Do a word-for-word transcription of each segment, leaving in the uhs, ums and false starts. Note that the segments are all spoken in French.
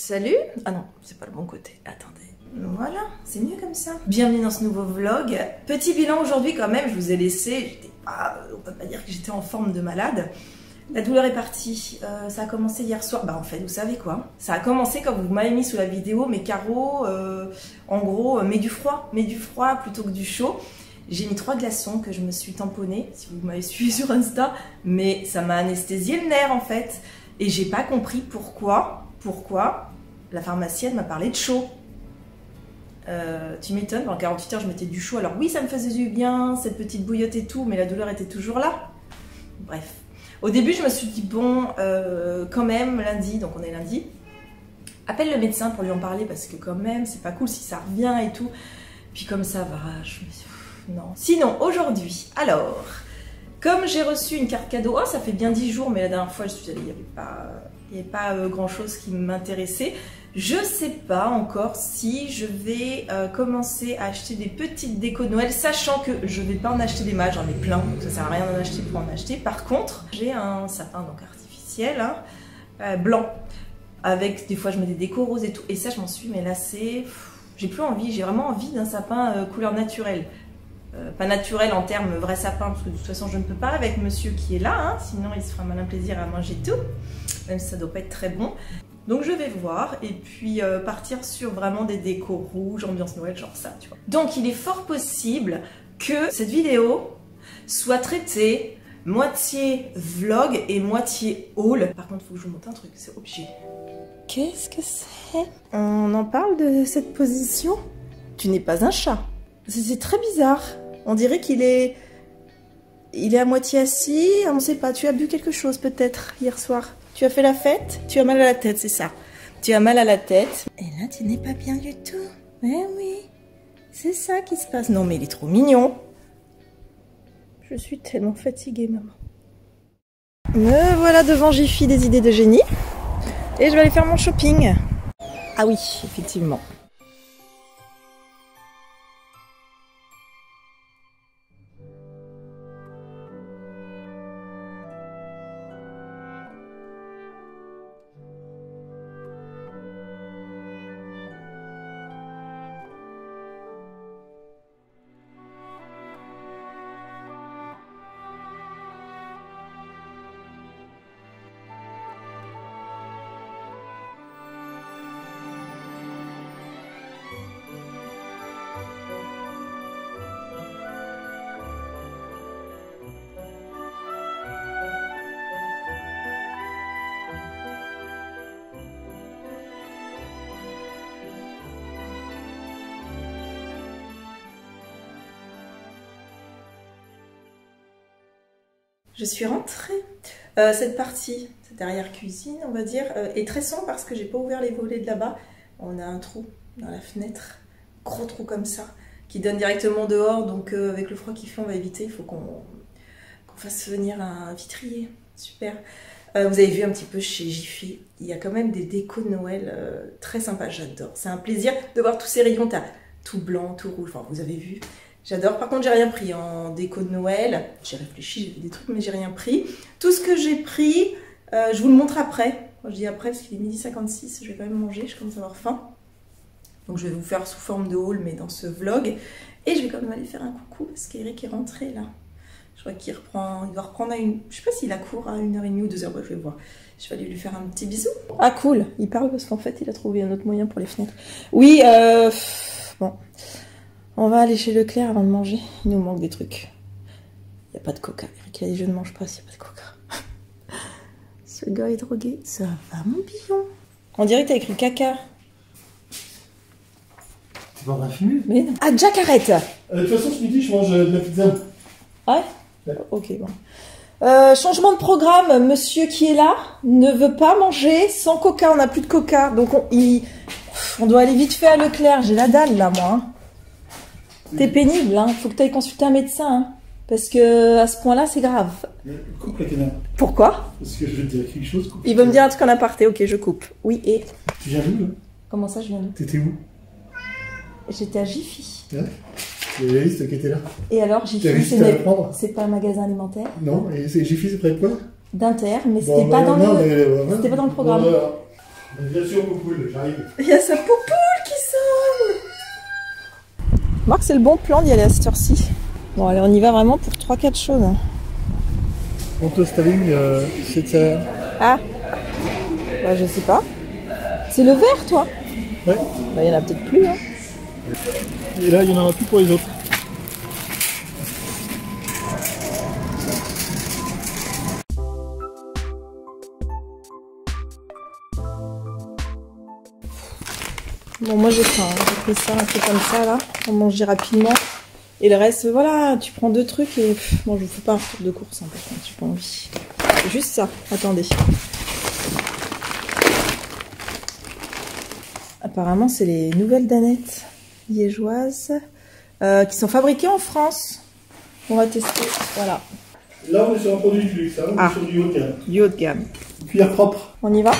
Salut! Ah non, c'est pas le bon côté. Attendez. Voilà, c'est mieux comme ça. Bienvenue dans ce nouveau vlog. Petit bilan aujourd'hui quand même, je vous ai laissé. J'étais pas, on peut pas dire que j'étais en forme de malade. La douleur est partie. Euh, ça a commencé hier soir. Bah en fait, vous savez quoi? Ça a commencé quand vous m'avez mis sous la vidéo mes carreaux. Euh, en gros, euh, mets du froid, mets du froid plutôt que du chaud. J'ai mis trois glaçons que je me suis tamponnés, si vous m'avez suivi sur Insta, mais ça m'a anesthésié le nerf en fait. Et j'ai pas compris pourquoi. Pourquoi la pharmacienne m'a parlé de chaud. Euh, tu m'étonnes, en quarante-huit heures je mettais du chaud. Alors oui, ça me faisait du bien, cette petite bouillotte et tout, mais la douleur était toujours là. Bref. Au début, je me suis dit, bon, euh, quand même, lundi, donc on est lundi, appelle le médecin pour lui en parler, parce que quand même, c'est pas cool si ça revient et tout. Puis comme ça va, je me suis dit, non. Sinon, aujourd'hui, alors, comme j'ai reçu une carte cadeau, oh, ça fait bien dix jours, mais la dernière fois, je suis allée, il n'y avait pas... Il n'y avait pas euh, grand chose qui m'intéressait. Je ne sais pas encore si je vais euh, commencer à acheter des petites décos de Noël, sachant que je ne vais pas en acheter des masses, j'en ai plein, donc ça ne sert à rien d'en acheter pour en acheter. Par contre, j'ai un sapin donc artificiel, hein, euh, blanc, avec des fois je mets des décos roses et tout, et ça je m'en suis mais lassée. J'ai plus envie, j'ai vraiment envie d'un sapin euh, couleur naturelle. Euh, pas naturel en termes vrai sapin, parce que de toute façon je ne peux pas avec monsieur qui est là, hein, sinon il se fera malin plaisir à manger tout, même si ça doit pas être très bon. Donc je vais voir et puis euh, partir sur vraiment des décos rouges, ambiance Noël, genre ça, tu vois. Donc il est fort possible que cette vidéo soit traitée moitié vlog et moitié haul. Par contre, il faut que je vous montre un truc, c'est obligé. Qu'est-ce que c'est? On en parle de cette position? Tu n'es pas un chat. C'est très bizarre. On dirait qu'il est... Il est à moitié assis. On ne sait pas. Tu as bu quelque chose peut-être hier soir. Tu as fait la fête. Tu as mal à la tête, c'est ça. Tu as mal à la tête. Et là, tu n'es pas bien du tout. Eh oui. C'est ça qui se passe. Non, mais il est trop mignon. Je suis tellement fatiguée, maman. Me voilà devant Jiffy des idées de génie. Et je vais aller faire mon shopping. Ah oui, effectivement. Je suis rentrée. Euh, cette partie, cette arrière-cuisine, on va dire, euh, est très sombre parce que j'ai pas ouvert les volets de là-bas. On a un trou dans la fenêtre, gros trou comme ça, qui donne directement dehors. Donc euh, avec le froid qu'il fait, on va éviter. Il faut qu'on qu'on fasse venir un vitrier. Super. Euh, vous avez vu un petit peu chez Jiffy, il y a quand même des décos de Noël euh, très sympas. J'adore. C'est un plaisir de voir tous ces rayons. T'as tout blanc, tout rouge. Enfin, vous avez vu. J'adore. Par contre, j'ai rien pris en déco de Noël. J'ai réfléchi, j'ai vu des trucs, mais j'ai rien pris. Tout ce que j'ai pris, euh, je vous le montre après. Quand je dis après, parce qu'il est midi cinquante-six, je vais quand même manger, je commence à avoir faim. Donc je vais vous faire sous forme de haul, mais dans ce vlog. Et je vais quand même aller faire un coucou, parce qu'Eric est rentré là. Je crois qu'il reprend, il va reprendre à une... Je sais pas s'il a cours à une heure et demie ou deux heures, bref, je vais voir. Je vais aller lui faire un petit bisou. Ah cool, il parle parce qu'en fait, il a trouvé un autre moyen pour les fenêtres. Oui, euh... bon... On va aller chez Leclerc avant de manger. Il nous manque des trucs. Il n'y a pas de coca. Eric a dit je ne mange pas s'il n'y a pas de coca. Ce gars est drogué. Ça va mon billon. On dirait que t'as écrit caca. T'es pas en train de fumer? Mais non. Ah, Jack, arrête. euh, De toute façon, ce midi, je mange euh, de la pizza. Ouais, ouais. Ok, bon. Euh, changement de programme. Monsieur qui est là ne veut pas manger sans coca. On n'a plus de coca. Donc on, il, on doit aller vite fait à Leclerc. J'ai la dalle là, moi. Hein. T'es pénible, hein. Faut que tu ailles consulter un médecin, hein. Parce que à ce point-là, c'est grave. Coupe la caméra. Pourquoi? Parce que je vais te dire quelque chose. Il veut me dire un truc en aparté, ok, je coupe. Oui, et... Tu viens d'où, là? Comment ça, je viens d'où? T'étais où? J'étais à Jiffy. Ouais. Il y avait la liste qui était là. Et alors, Jiffy, c'est pas un magasin alimentaire? Non, et Jiffy, c'est près de quoi? D'Inter, mais bon, c'était bah, pas, non, le... mais, ouais, pas dans le programme. Bon, voilà. Bien sûr, Poupoule, j'arrive. Il y a sa Poupoule qui sonne. Marc, c'est le bon plan d'y aller à cette heure-ci. Bon, allez, on y va vraiment pour trois quatre choses. Bon, toi, Staline, euh, c'est ça. Ah, bah, je sais pas. C'est le vert, toi? Ouais. Bah, il y en a peut-être plus, hein. Et là, il y en aura plus pour les autres. Bon, moi j'ai faim, hein. J'ai pris ça un peu comme ça là, pour manger rapidement. Et le reste, voilà, tu prends deux trucs et pff, bon, je vous fais pas un tour de course, hein, par contre, j'ai pas envie. Juste ça, attendez. Apparemment, c'est les nouvelles danettes liégeoises euh, qui sont fabriquées en France. On va tester, voilà. Là, on est sur un produit de luxe, hein, on Ah. est sur du haut de gamme. Du haut de gamme. Cuillère propre. On y va?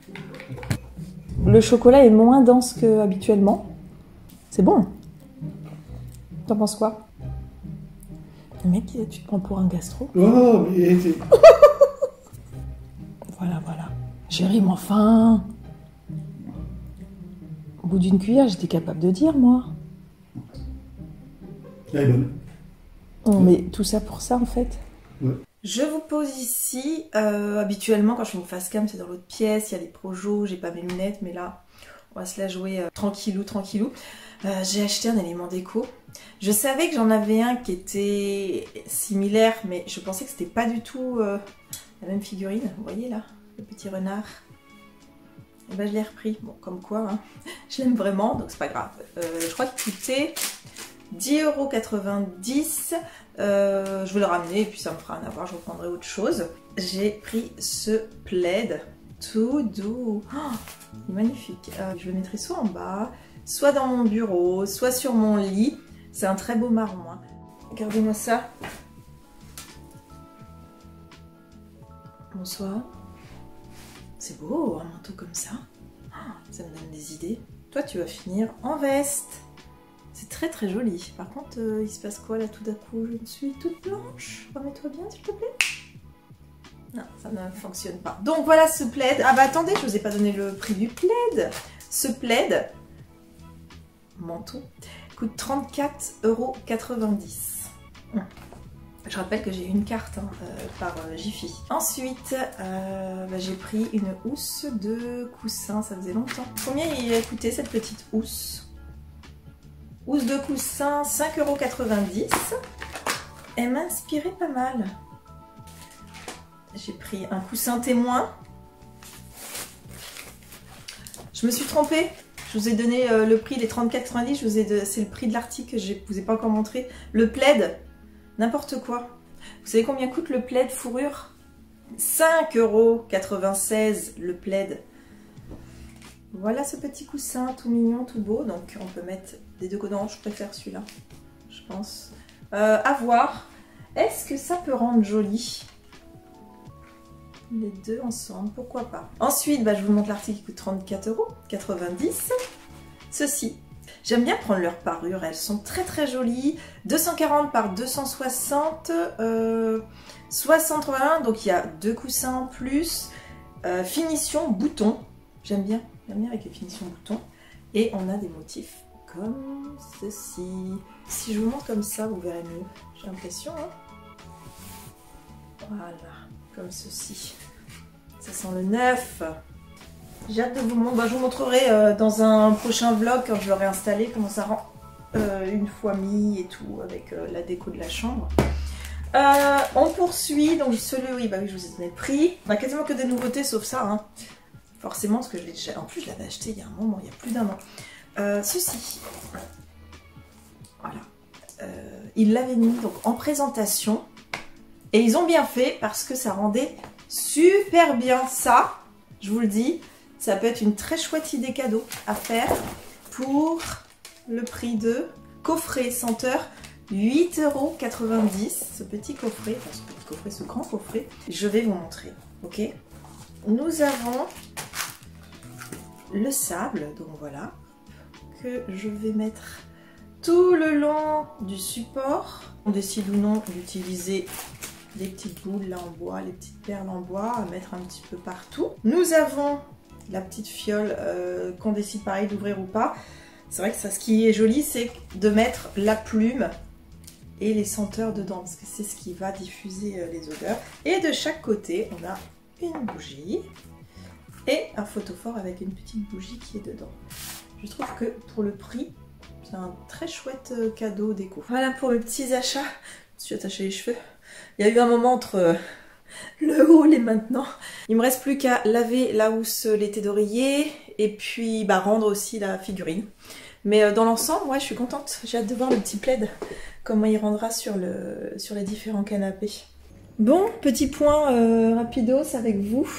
Le chocolat est moins dense que habituellement. C'est bon. T'en penses quoi? Mec, tu te prends pour un gastro? Oh, mais c'est... Voilà, voilà. Chérie, mais enfin... Au bout d'une cuillère, j'étais capable de dire, moi. Elle est bonne. On met tout ça pour ça, en fait. Ouais. Je vous pose ici. Euh, habituellement, quand je fais une face cam, c'est dans l'autre pièce. Il y a les projos, j'ai pas mes lunettes, mais là, on va se la jouer euh, tranquillou, tranquillou. Euh, j'ai acheté un élément déco. Je savais que j'en avais un qui était similaire, mais je pensais que c'était pas du tout euh, la même figurine. Vous voyez là, le petit renard. Et ben je l'ai repris. Bon, comme quoi, hein, je l'aime vraiment, donc c'est pas grave. Euh, je crois qu'il coûtait dix euros quatre-vingt-dix. Euh, je vais le ramener et puis ça me fera un avoir, je reprendrai autre chose. J'ai pris ce plaid tout doux. Oh, il est magnifique. Euh, je le mettrai soit en bas, soit dans mon bureau, soit sur mon lit. C'est un très beau marron. Hein. Regardez-moi ça. Bonsoir. C'est beau, un manteau comme ça. Oh, ça me donne des idées. Toi, tu vas finir en veste. C'est très très joli. Par contre, euh, il se passe quoi là tout d'un coup? Je suis toute blanche. Remets-toi bien, s'il te plaît. Non, ça ne fonctionne pas. Donc voilà ce plaid. Ah bah attendez, je vous ai pas donné le prix du plaid. Ce plaid, manteau, coûte trente-quatre euros quatre-vingt-dix. Hum. Je rappelle que j'ai une carte hein, euh, par euh, Jiffy. Ensuite, euh, bah, j'ai pris une housse de coussin. Ça faisait longtemps. Combien il a coûté cette petite housse? Housse de coussin, cinq euros quatre-vingt-dix. Elle m'a inspiré pas mal. J'ai pris un coussin témoin. Je me suis trompée. Je vous ai donné euh, le prix des trente-quatre quatre-vingt-dix. De... C'est le prix de l'article que je ne vous ai pas encore montré. Le plaid, n'importe quoi. Vous savez combien coûte le plaid fourrure? cinq euros quatre-vingt-seize le plaid. Voilà ce petit coussin tout mignon, tout beau. Donc on peut mettre des deux côtés. Non, je préfère celui-là, je pense. Euh, à voir. Est-ce que ça peut rendre joli? Les deux ensemble, pourquoi pas. Ensuite, bah, je vous montre l'article qui coûte trente-quatre euros quatre-vingt-dix. Ceci. J'aime bien prendre leurs parures, elles sont très très jolies. deux cent quarante par deux cent soixante, euh, soixante-un, donc il y a deux coussins en plus. Euh, finition bouton, j'aime bien, j'aime bien avec les finitions boutons. Et on a des motifs comme ceci. Si je vous montre comme ça, vous verrez mieux, j'ai l'impression. Hein, voilà, comme ceci. Ça sent le neuf. J'ai hâte de vous montrer. Bah, je vous montrerai euh, dans un prochain vlog quand je l'aurai installé comment ça rend euh, une fois mis et tout avec euh, la déco de la chambre. Euh, on poursuit. Donc celui oui, bah oui, je vous ai donné le prix. On a quasiment que des nouveautés sauf ça. Hein. Forcément, parce que je l'ai déjà. En plus, je l'avais acheté il y a un moment, il y a plus d'un an. Euh, ceci. Voilà. Euh, ils l'avaient mis donc en présentation. Et ils ont bien fait parce que ça rendait super bien ça. Je vous le dis. Ça peut être une très chouette idée cadeau à faire pour le prix de coffret senteur huit euros quatre-vingt-dix. Ce petit coffret, enfin ce petit coffret, ce grand coffret, je vais vous montrer. Ok. Nous avons le sable, donc voilà, que je vais mettre tout le long du support. On décide ou non d'utiliser des petites boules là en bois, les petites perles en bois à mettre un petit peu partout. Nous avons la petite fiole euh, qu'on décide pareil d'ouvrir ou pas. C'est vrai que ça, ce qui est joli, c'est de mettre la plume et les senteurs dedans, parce que c'est ce qui va diffuser euh, les odeurs. Et de chaque côté, on a une bougie et un photophore avec une petite bougie qui est dedans. Je trouve que pour le prix, c'est un très chouette euh, cadeau déco. Voilà pour mes petits achats. Je me suis attaché les cheveux. Il y a eu un moment entre euh, le haul et maintenant. Il me reste plus qu'à laver la housse l'été d'oreiller et puis bah, rendre aussi la figurine. Mais euh, dans l'ensemble, ouais, je suis contente. J'ai hâte de voir le petit plaid, comment il rendra sur, le, sur les différents canapés. Bon, petit point euh, rapidos avec vous.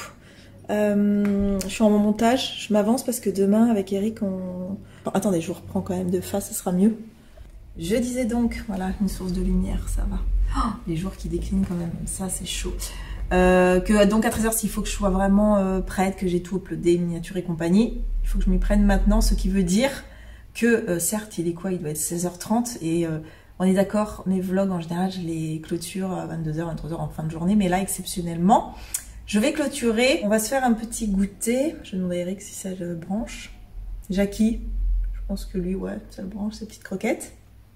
Euh, je suis en montage, je m'avance parce que demain avec Eric, on... Enfin, attendez, je vous reprends quand même de face, ce sera mieux. Je disais donc, voilà, une source de lumière, ça va. Oh, les jours qui déclinent quand même, ça c'est chaud. Euh, que donc à treize heures, s'il faut que je sois vraiment euh, prête, que j'ai tout uploadé, miniature et compagnie, il faut que je m'y prenne maintenant, ce qui veut dire que euh, certes, il est quoi, il doit être seize heures trente et euh, on est d'accord, mes vlogs en général, je les clôture à vingt-deux heures, vingt-trois heures en fin de journée, mais là exceptionnellement, je vais clôturer. On va se faire un petit goûter. Je vais demander à Eric si ça le branche. Jackie, je pense que lui, ouais, ça le branche, ces petites croquettes.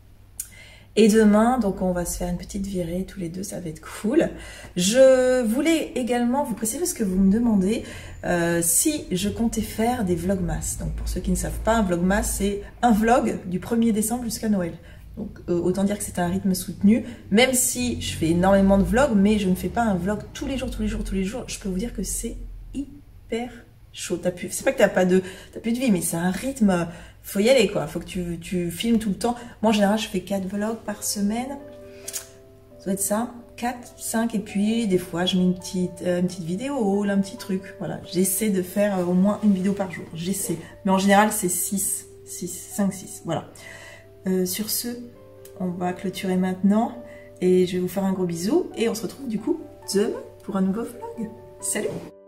Et demain, donc on va se faire une petite virée tous les deux, ça va être cool. Je voulais également vous préciser, parce que vous me demandez euh, si je comptais faire des vlogmas. Donc pour ceux qui ne savent pas, un vlogmas, c'est un vlog du premier décembre jusqu'à Noël. Donc euh, autant dire que c'est un rythme soutenu, même si je fais énormément de vlogs, mais je ne fais pas un vlog tous les jours, tous les jours, tous les jours. Je peux vous dire que c'est hyper chaud. C'est pas que t'as pas de, t'as plus de vie, mais c'est un rythme, faut y aller quoi. Faut que tu, tu filmes tout le temps. Moi en général, je fais quatre vlogs par semaine. Ça doit être ça, quatre, cinq, et puis des fois je mets une petite, euh, une petite vidéo, un petit truc. Voilà, j'essaie de faire euh, au moins une vidéo par jour. J'essaie, mais en général c'est six, six, cinq, six. Voilà. Euh, sur ce, on va clôturer maintenant et je vais vous faire un gros bisou et on se retrouve du coup demain pour un nouveau vlog. Salut!